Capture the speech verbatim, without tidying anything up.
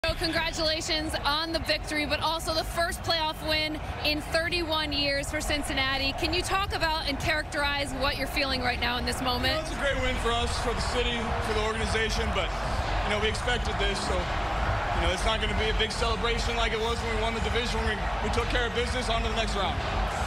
So congratulations on the victory, but also the first playoff win in thirty-one years for Cincinnati. Can you talk about and characterize what you're feeling right now in this moment? You know, it's a great win for us, for the city, for the organization, but, you know, we expected this, so, you know, it's not going to be a big celebration like it was when we won the division. We, we took care of business on to the next round.